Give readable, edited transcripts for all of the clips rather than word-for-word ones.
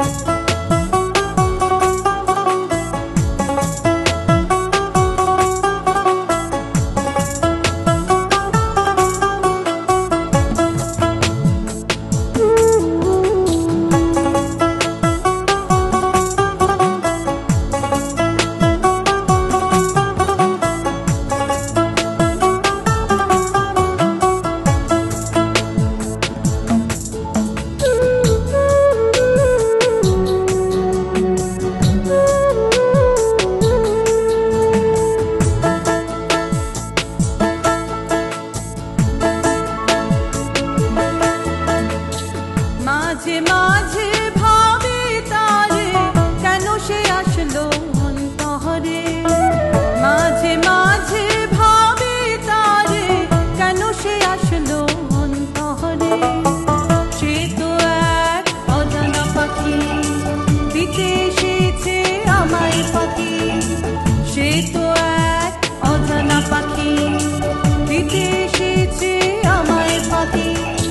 মাঝে মাঝে ভাবে তারে কেন সে আসলো অন্তরে, মাঝে মাঝে ভাবে তারে কেন সে আসলো অন্তরে। সে তো এক অজানা পাখি দিতে এসেছে আমায় পাখি, সে তো এক অজানা পাখি দিতে এসেছে আমায় পাখি।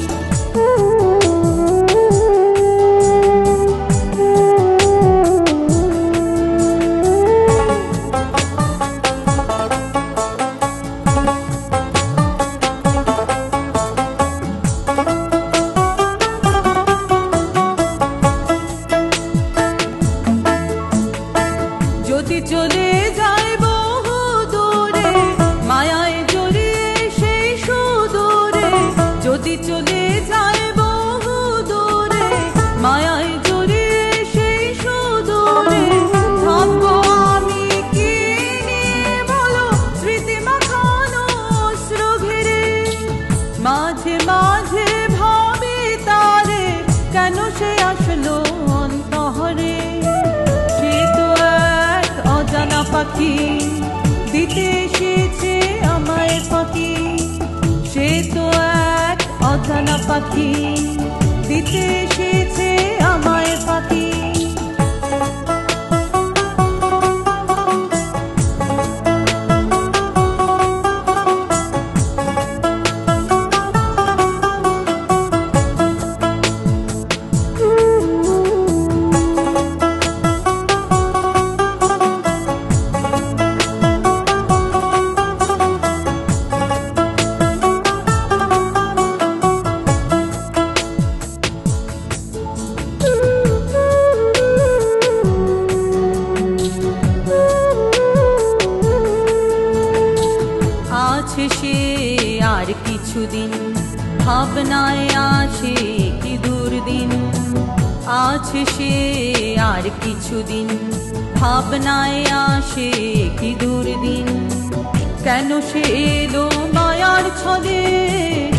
যদি চলে যায় বহু দূরে মায়ায় জড়িয়ে সেই সুদূরে, যদি চলে যায় বহু দূরে মায়ায় জড়িয়ে সেই সুদূরে, থাকবো আমি কি নিয়ে বলো স্মৃতি মাখানো অশ্রু ঘিরে। মাঝে মাঝে ভাবে তারে কেন সে আসলো অন্তরে, পাখি দিতে এসেছে আমায় পাখি, সে তো এক অজানা পাখি দিতে এসেছে আমায় পাখি। আছে সে আর কিছুদিন ভাবনায় আছে কি দুর্দিন, আছে সে আর কিছুদিন ভাবনায় আসে কি দুর্দিন। কেন সে এলো মায়ার ছলে